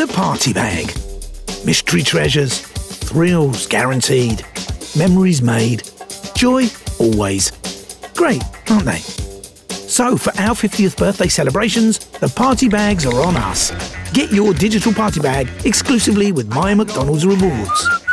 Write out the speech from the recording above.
The party bag. Mystery treasures, thrills guaranteed, memories made, joy always. Great, aren't they? So for our 50th birthday celebrations, the party bags are on us. Get your digital party bag exclusively with My McDonald's Rewards.